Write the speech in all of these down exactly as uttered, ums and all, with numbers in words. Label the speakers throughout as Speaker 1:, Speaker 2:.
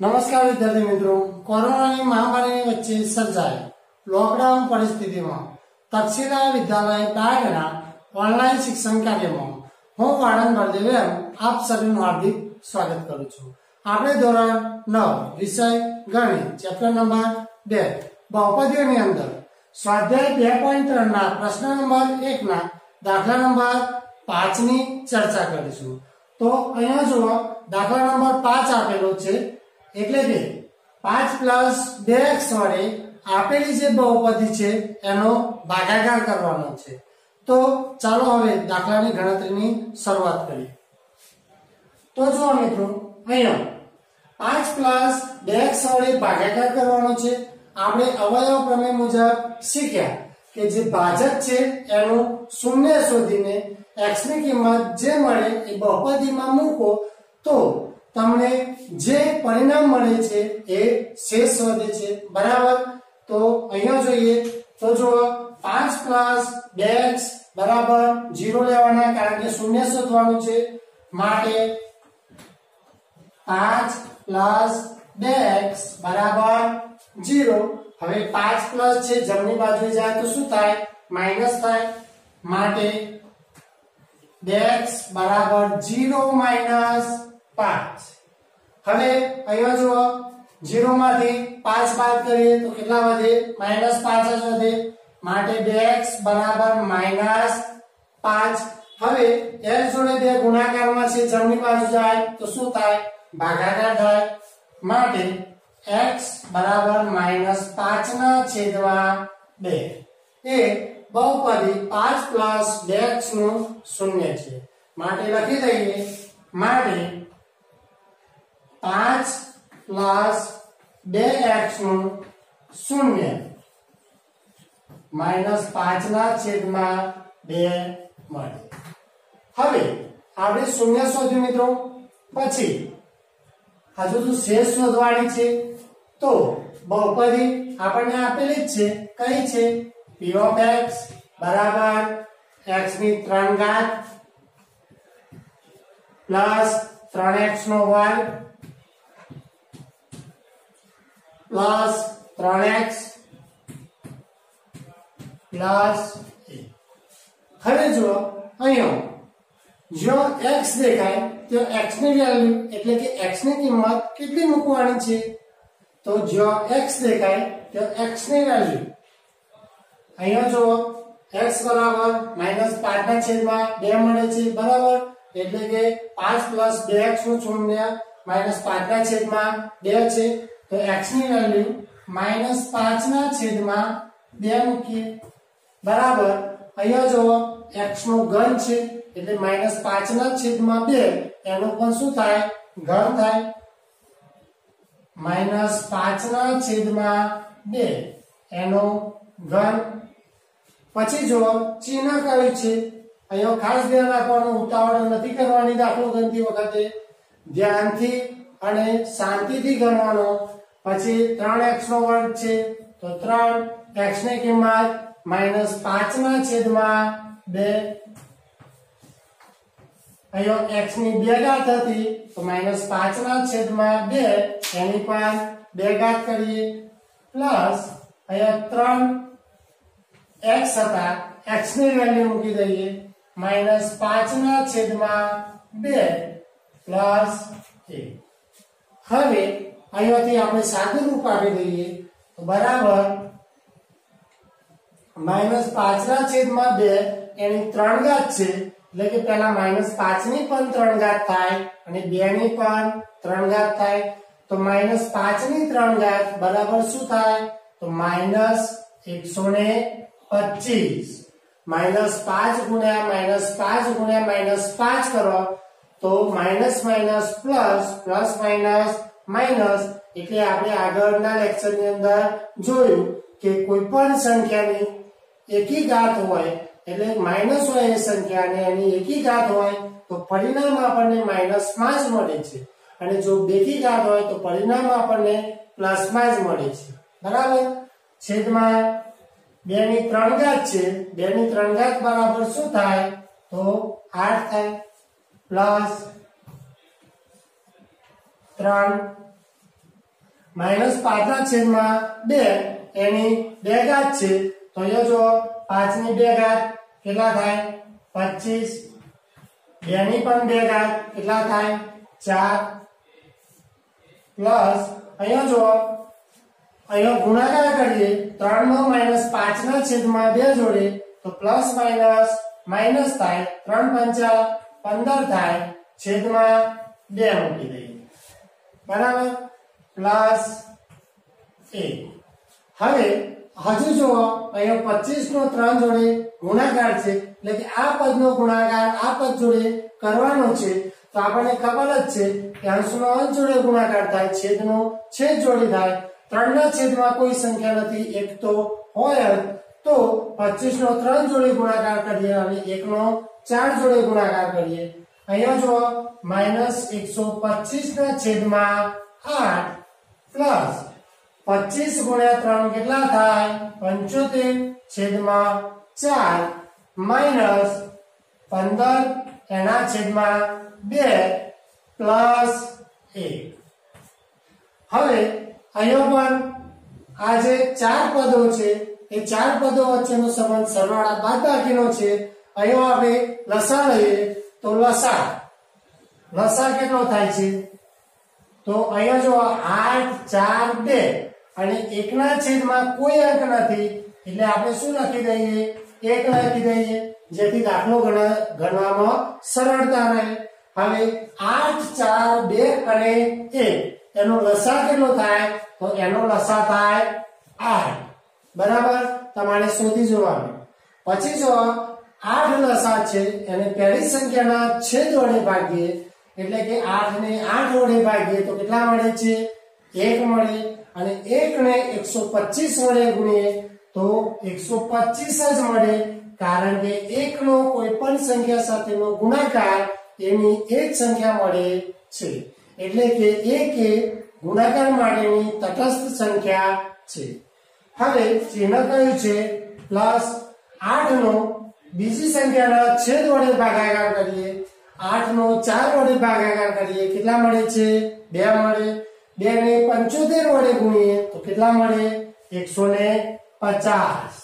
Speaker 1: નમસ્કાર વિદ્યાર્થી મિત્રો, કોરોનાની મહામારીની વચ્ચે સર્જાયેલ લોકડાઉન પરિસ્થિતિમાં તક્ષશિલા વિદ્યાલય ડાયગના ઓનલાઈન શિક્ષણ કાર્યમાં હું વાણંદ બળદેવ આપ સર્વેનું હાર્દિક સ્વાગત કરું છું। આપણે ધોરણ નવ વિષય ગણિત ચેપ્ટર નંબર બે બહુપદીઓની અંદર સ્વાધ્યાય બે પોઈન્ટ ત્રણ ના પ્રશ્ન નંબર એક ના દાખલા નંબર પાંચ ની ચર્ચા કરીશું। તો અહીંયા જુઓ, દાખલા નંબર પાંચ આપેલો છે, એટલે કે પાંચ પ્લસ બે એક્સ વડે આપેલી જે બહુપદી છે એનો ભાગાકાર કરવાનો છે। તો ચાલો હવે દાખલાની ગણતરીની શરૂઆત કરીએ। તો જુઓ મિત્રો, અહીંયા પાંચ પ્લસ બે એક્સ વડે ભાગાકાર કરવાનો છે। આપણે અવયવ પ્રમેય મુજબ શીખ્યા કે જે ભાજક છે એનું શૂન્ય શોધીને x ની કિંમત જે મળે એ બહુપદીમાં મૂકો તો તમને જે પરિણામ મળે છે એ શેષ વધે છે, બરાબર। તો અહીંયા જોઈએ તો જો પાંચ પ્લસ બે એક્સ બરાબર ઝીરો લેવાના, કારણ કે શૂન્ય શોધવાનું છે, માટે પાંચ પ્લસ બે એક્સ બરાબર ઝીરો। હવે પાંચ પ્લસ છે જમણી બાજુએ જાય તો શું થાય? માઈનસ થાય, માટે બે એક્સ બરાબર ઝીરો માઈનસ પાંચ। હવે અહીંયા જુઓ, ઝીરો માંથી પાંચ બાદ કરીએ તો કેટલા વધે? માઈનસ પાંચ જ વધે, માટે બે એક્સ બરાબર માઈનસ પાંચ। હવે l જોડે બે ગુણાકારમાં છે, જમણી બાજુ જાય તો શું થાય? ભાગાકાર થાય, માટે x બરાબર માઈનસ પાંચ ના છેદમાં બે એ બહુપદી પાંચ પ્લસ બે એક્સ નું શૂન્ય છે, માટે લખી દઈએ, માટે પાંચ પ્લસ બે એક્સ નું શૂન્ય માઈનસ પાંચ ના છેદમાં બે મળે। હવે આપણે શૂન્ય શોધ્યું મિત્રો, પછી હજુ તો શેષ શોધવાની છે। તો બહુપદી આપણને આપેલી જ છે, કઈ છે? p of x બરાબર x ની ત્રણ ઘાત પ્લસ ત્રણ એક્સ નો વર્ગ પ્લસ ત્રણ એક્સ પ્લસ એક। હવે જુઓ, અહીંયા જો x દેખાય તો x ની વેલ્યુ એટલે કે x ની કિંમત કેટલી મૂકવાની છે? તો જો x દેખાય તો x ની વેલ્યુ અહીંયા જુઓ, x બરાબર માઈનસ પાંચ ના છેદમાં બે મળે છે, બરાબર। એટલે કે પાંચ પ્લસ બે એક્સ નું શૂન્ય માઈનસ પાંચ ના છેદમાં બે છે, તો x ની વેલ્યુ માઈનસ પાંચ ના છેદમાં બે મૂકીએ, બરાબર। અહીંયા જુઓ, x નો ઘન છે એટલે માઈનસ પાંચ ના છેદમાં બે એનો પણ શું થાય? ઘન થાય, માઈનસ પાંચ ના છેદમાં બે એનો ઘન। પછી જો ચિહ્ન કયું છે, અહીંયા ખાસ ધ્યાન રાખવાનું, ઉતાવળ નથી કરવાની દાખલો ગણતી વખતે, ધ્યાનથી અને શાંતિથી ગણવાનો। પછી ત્રણ એક્સ નો વર્ગ છે તો ત્રણ એક્સ ની કિંમત માઈનસ પાંચ ના છેદમાં બે, અહીંયા x ની બે ઘાત હતી તો માઈનસ પાંચ ના છેદમાં બે એની પણ બે ઘાત કરીએ, પ્લસ અહીંયા ત્રણ એક્સ હતા, x ની વેલ્યુ મૂકી દઈએ, માઈનસ પાંચ ના છેદમાં બે પ્લસ એક। હવે અહીંયાથી આપણે સાદું રૂપ આપી દઈએ તો બરાબર માઈનસ પાંચ ના છેદમાં બે એની ત્રણ ઘાત છે, એટલે કે પહેલા માઈનસ પાંચ ની પણ ત્રણ ઘાત થાય અને બે ની પણ ત્રણ ઘાત થાય, તો માઈનસ પાંચ ની ત્રણ ઘાત બરાબર શું થાય? તો માઈનસ એકસો ને પચીસ। માઈનસ પાંચ ગુણ્યા માઈનસ પાંચ ગુણ્યા માઈનસ પાંચ કરો તો minus minus plus plus minus minus, એટલે આપણે આગળના લેક્ચરની અંદર જોયું કે કોઈ પણ સંખ્યાની એકી ઘાત હોય એટલે માઈનસ હોય એ સંખ્યાને એની એકી ઘાત હોય તો પરિણામ આપણને માઈનસ માં જ મળે છે, અને જો બેકી ઘાત હોય તો પરિણામ આપણને પ્લસ માં જ મળે છે, બરાબર। છેદમાં બે ની ત્રણ ઘાત છે, બે ની ત્રણ ઘાત બરાબર શું થાય? તો આઠ થાય, પ્લસ ત્રણ માઇનસ પાંચ ના છેદમાં બે એની બે ઘાત છે તો અહીંયા જો પાંચ ની બે ઘાત કેટલા થાય પચીસ, બે ની પણ બે ઘાત કેટલા થાય ચાર, પ્લસ અહીંયા જો અહીંયા ગુણાકાર કરીએ ત્રણ નો માઇનસ પાંચ ના છેદમાં બે જોડે તો પ્લસ માઇનસ માઇનસ થાય, ત્રણ પંચા પંદર થાય, છેદમાં બે મૂકી દઈએ બરાબર પ્લસ એક. હવે હજુ જો અહીંયા પચીસ નો ત્રણ જોડે ગુણાકાર છે એટલે કે આ પદનો ગુણાકાર આ પદ જોડે કરવાનો છે તો આપણને ખબર જ છે કે અંશનો અંશ જોડે ગુણાકાર થાય, છેદનો છેદ જોડે થાય. ત્રણ ના છેદમાં કોઈ સંખ્યા નથી, એક તો હોય તો પચીસ નો ત્રણ જોડે ગુણાકાર કરીએ અને એક નો ચાર જોડે ગુણાકાર કરીએ. અહીંયા જો માઇનસ એકસો પચીસ ના છેદમાં આઠ પ્લસ પચીસ ગુણ્યા ત્રણ કેટલા થાય પંચોતેર છેદમાં ચાર માઇનસ પંદર એના છેદમાં બે પ્લસ એક. હવે અહીંયા પણ આ જે ચાર પદો છે એ ચાર પદો વચ્ચેનો સંબંધ સરવાળા બાદબાકીનો છે. અહીંયા આપણે લસા લઈએ તો લસા લસા કેટલો થાય છે તો અહીંયા જો આઠ ચાર બે અને એક ના છેદમાં કોઈ અંક નથી એટલે આપણે શું લખી દઈએ એક લખી દઈએ જેથી દાખલો ગણવામાં સરળતા રહે. હવે આઠ ચાર બે અને એક એનો લસા કેટલો થાય તો એનો લસા થાય આઠ બરાબર તમારે શોધી જોવાનું. પછી જો આઠ લસા છે એને પહેલી સંખ્યાના છેદ વડે ભાગીએ એટલે કે આઠ ને આઠ વડે ભાગીએ તો કેટલા મળે છે એક મળે અને એક ને એકસો પચીસ વડે ગુણીએ તો એકસો પચીસ જ મળે કારણ કે એક નો કોઈ પણ સંખ્યા સાથેનો ગુણાકાર એની એક સંખ્યા મળે છે એટલે કે એક એ ગુણાકાર માટેની તટસ્થ સંખ્યા છે. હવે ચિહ્ન કયું છે પ્લસ આઠ નો બીજી સંખ્યાના છેદ વડે ભાગાકાર કરીએ, આઠ નો ચાર વડે ભાગાકાર કરીએ કેટલા મળે છે બે મળે, બે ને પંચોતેર વડે ગુણીએ તો કેટલા મળે એકસો ને પચાસ.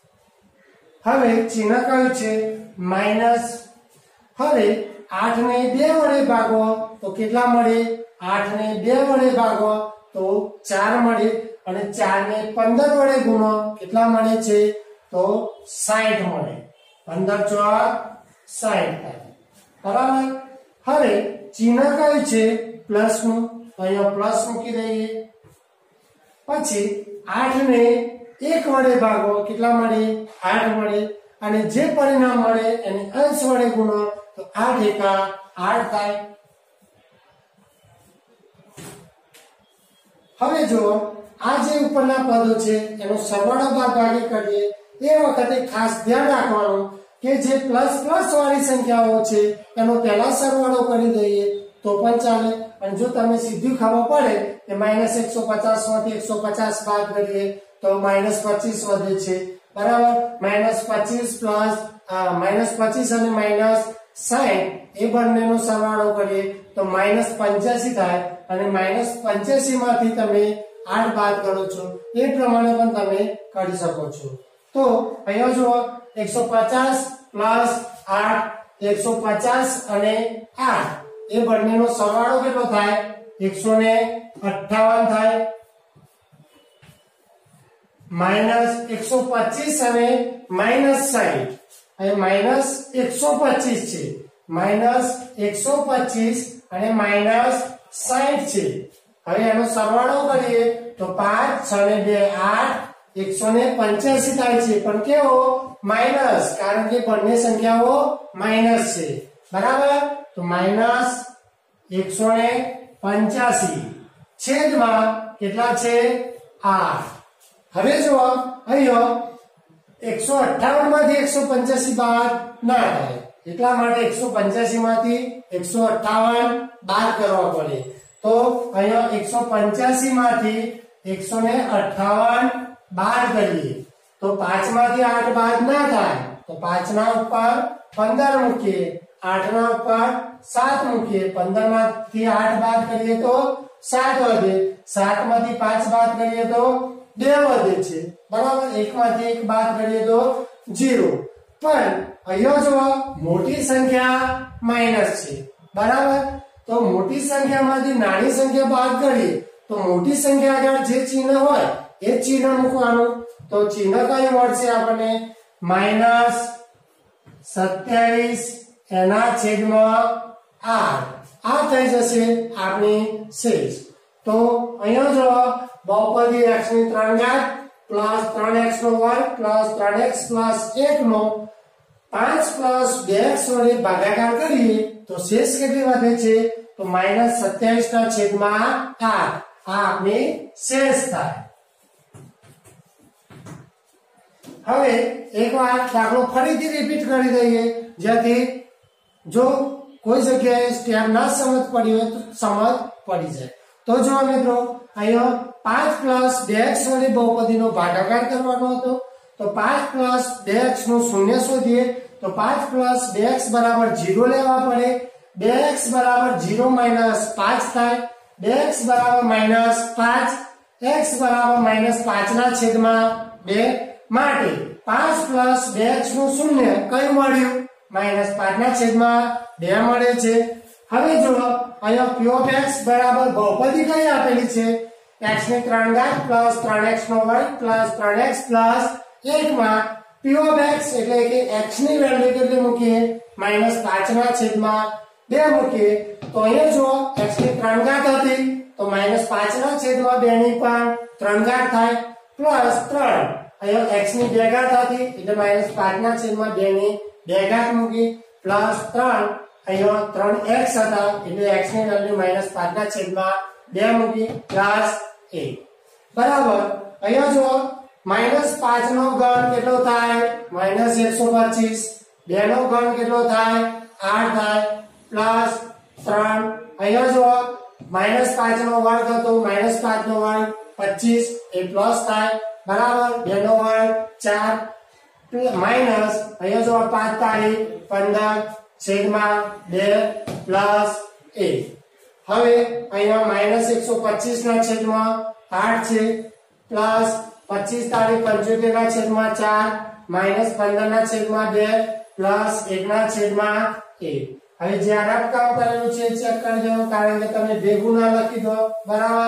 Speaker 1: હવે ચિહ્ન કયું છે માઇનસ. હવે આઠ ને બે વડે ભાગો તો કેટલા મળે આઠ ને બે વડે ભાગો તો ચાર મળે અને ચાર ને પંદર વડે ગુણો કેટલા મળે છે તો સાઠ મળે, પંદર ચોક સાઠ થાય બરાબર. હવે ચિહ્ન કયું છે પ્લસ નું અહીંયા પ્લસ મૂકી દઈએ. પછી આઠ ને એક વડે ભાગો કેટલા મળે આઠ મળે અને જે પરિણામ મળે એને અંશ વડે ગુણો તો આઠ એકા આઠ થાય. હવે જો આ જે ઉપરના પદો છે એનો સરવાળો બાદબાકી કરીએ એ વખતે ખાસ ધ્યાન રાખવાનું કે જે પ્લસ પ્લસ વાળી સંખ્યાઓ છે એનો પહેલા સરવાળો કરી દઈએ તો પણ ચાલે અને જો તમને સીધી ખબર પડે કે માઇનસ એકસો પચાસ માંથી એકસો પચાસ બાદ કરીએ તો માઇનસ પચીસ વધે છે બરાબર. માઇનસ પચીસ પ્લસ માઇનસ પચીસ અને માઇનસ સાઠ એ બંનેનો સરવાળો કરીએ તો માઇનસ પંચ્યાસી થાય અને માઇનસ પંચ્યાસી માંથી તમે આઠ બાદ કરો છો એ પ્રમાણે પણ તમે કરી શકો છો. તો અહીંયા જુઓ એકસો પચાસ પ્લસ આઠ એકસો પચાસ અને આઠ એ બંનેનો સરવાળો કેટલો થાય એકસો ને અઠ્ઠાવન થાય માઇનસ એકસો પચીસ અને માઇનસ સાઠ અને માઇનસ એકસો પચીસ છે માઇનસ એકસો પચીસ અને માઇનસ સાઠ છે. હવે એનો સરવાળો કરીએ તો પાંચ છ ને બે આઠ એકસો ને પંચ્યાસી થાય છે પણ કેવો માઇનસ કારણ કે બંને સંખ્યાઓ માઇનસ છે બરાબર. તો માઇનસ એકસો ને પંચ્યાસી છેદમાં કેટલા છે આઠ. હવે જો અહીંયા એકસો અઠ્ઠાવન માંથી એકસો પંચ્યાસી બાદ ના થાય એટલા માટે એકસો પંચ્યાસી માંથી એકસો અઠ્ઠાવન બાદ કરવા પડે તો અહીંયા એકસો પંચ્યાસી માંથી એકસો ને અઠ્ઠાવન બાદ કરીએ તો પાંચ માંથી આઠ બાદ ના થાય તો પાંચ ના ઉપર પંદર મૂકીએ, આઠ ના ઉપર સાત મૂકીએ, પંદર માંથી આઠ બાદ કરીએ તો સાત વધે, सात मांथी पांच बाद करिए तो બે વધે છે બરાબર એક માંથી એક બાદ કરીએ તો ઝીરો પણ અહીંયા જો મોટી સંખ્યા માઈનસ છે બરાબર તો મોટી સંખ્યામાંથી નાની સંખ્યા બાદ કરીએ તો મોટી સંખ્યા આગળ જે ચિહ્ન હોય એ ચિહ્ન મૂકવાનું તો ચિહ્ન કયું મળશે આપણને માઈનસ સત્યાવીસ એના છેદમાં આઠ આ થઈ જશે આપણી શેષ तो अहींया जो बहुपदी x ની ત્રણ ઘાત પ્લસ ત્રણ x નો વર્ગ પ્લસ ત્રણ x પ્લસ એક નો પાંચ પ્લસ બે x વડે ભાગાકાર કરીએ તો શેષ કેટલી વધે છે તો માઈનસ સત્યાવીસ ના છેદમાં આઠ આ આપણી શેષ થાય હવે એકવાર દાખલો ફરીથી રિપીટ કરી દઈએ જેથી જો કોઈ જગ્યાએ સ્ટેપ ના સમજ પડી હોય તો સમજ પડી જાય तो जो मित्रों अहींया पांच प्लस બે x वाली बहुपदी नो भागाकार करवानो हतो तो पांच प्लस બે x नो शून्य शोधीए तो पांच प्लस બે x बराबर ज़ीरो लेवा पड़े બે x बराबर ज़ीरो माइनस पांच थाय બે x बराबर माइनस पांच x बराबर माइनस पांच ना छेदमां બે माटे पांच प्लस બે x नो शून्य कई मळ्युं माइनस पांच ना छेदमां બે मळे छे હવે જો અહીંયા p of x બરાબર બહુપદી કઈ આપેલી છે x ની ત્રણ ઘાત પ્લસ ત્રણ x નો વર્ગ પ્લસ ત્રણ x પ્લસ એક માં p of x એટલે કે x ની વેલ્યુ કેટલી મૂકીએ માઈનસ પાંચ ના છેદમાં બે મૂકીએ તો અહીંયા જો x ની ત્રણ ઘાત હતી તો માઈનસ પાંચ ના છેદમાં બે ની પણ ત્રણ ઘાત થાય પ્લસ ત્રણ અહીંયા x ની બે ઘાત હતી એટલે માઈનસ પાંચ ના છેદમાં બે ની બે ઘાત મૂકી પ્લસ ત્રણ अहींया ત્રણ x હતા એટલે x ની વેલ્યુ માઈનસ પાંચ ના છેદમાં બે મૂકી પ્લસ એક બરાબર અહીંયા જો માઈનસ પાંચ નો ઘન કેટલો થાય માઈનસ એકસો પચીસ બે નો ઘન કેટલો થાય આઠ થાય પ્લસ ત્રણ અહીંયા જો માઈનસ પાંચ નો વર્ગ હતો માઈનસ પાંચ નો વર્ગ પચીસ એ પ્લસ થાય બરાબર બે નો વર્ગ ચાર માઈનસ અહીંયા જો પાંચ તારીખ પંદર छेदमा બે प्लस एक હવે અહીંયા માઈનસ એકસો પચીસ ના છેદમાં આઠ છે પ્લસ પચીસ તારીખ પંચોતેર ના છેદમાં ચાર માઈનસ પંદર ના છેદમાં બે પ્લસ એક ના છેદમાં એક હવે જે આરામ કામ કરેલું છે ચેક કરી દો કારણ કે તમે ભેગું ના લખી દો બરાબર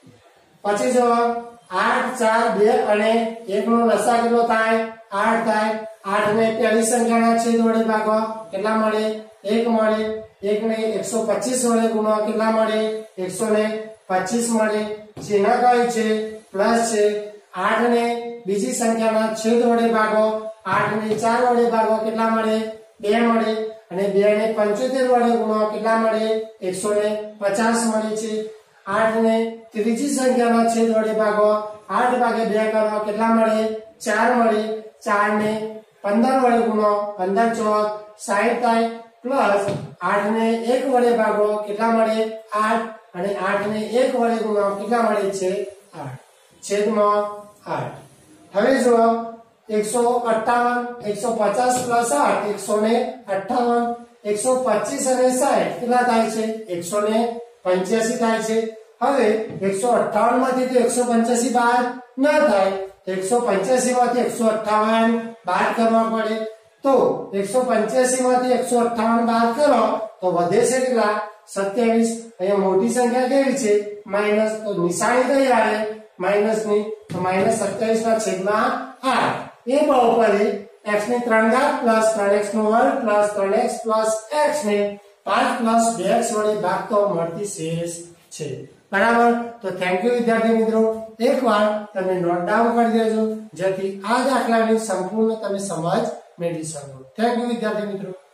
Speaker 1: પછી જો આઠ ચાર બે અને એક નો લસા કેટલો થાય આઠ થાય आठ ने पहली संख्या ना छेद वडे भागो કેટલા મળે एक મળે एक ने એકસો પચીસ વડે ગુણો કેટલા મળે એકસો પચીસ મળે ચિહ્ન કઈ છે પ્લસ છે आठ ने બીજી સંખ્યાના છેદ વડે ભાગો आठ ने ચાર વડે ભાગો કેટલા મળે બે મળે અને બે ને પંચોતેર વડે ગુણો કેટલા મળે એકસો પચાસ મળે છે आठ ने ત્રીજી સંખ્યાના છેદ વડે ભાગો आठ ભાગે બે કરો કેટલા મળે ચાર મળે चार ने पंदर वडे गुणो पंदर चौक साठ थाय प्लस आठ ने एक वडे भागो केटला मळे आठ અને आठ ने एक वडे गुणो केटला मळे छे आठ छेदमां आठ હવે જો એકસો અઠ્ઠાવન એકસો પચાસ પ્લસ આઠ એકસો અઠ્ઠાવન એકસો પચીસ અને સાઠ કેટલા થાય છે એકસો પંચ્યાસી થાય છે હવે એકસો અઠ્ઠાવન માંથી તો એકસો પંચ્યાસી બાદ ન થાય એકસો પંચ્યાસી માંથી એકસો અઠ્ઠાવન બાદ કરવા પડે તો એકસો પંચ્યાસી માંથી એકસો અઠ્ઠાવન બાદ કરો તો વધે છે કેટલા સત્યાવીસ અહીંયા મોટી સંખ્યા કેવી છે માઈનસ તો નિશાની કઈ આવે માઈનસ ની તો માઈનસ સત્યાવીસ ના છેદમાં આઠ એ બહુપદી x ની ત્રણ ઘાત પ્લસ ત્રણ x નો વર્ગ પ્લસ ત્રણ x પ્લસ x ને પાંચ પ્લસ બે x વડે ભાગતો મળતી શેષ છે बराबर तो थैंक यू विद्यार्थी मित्रों एक बार तमे नोट डाउन कर देजो जेथी आ दाखलानी संपूर्ण तमे समझ मेळवी सको थैंक यू विद्यार्थी मित्रों।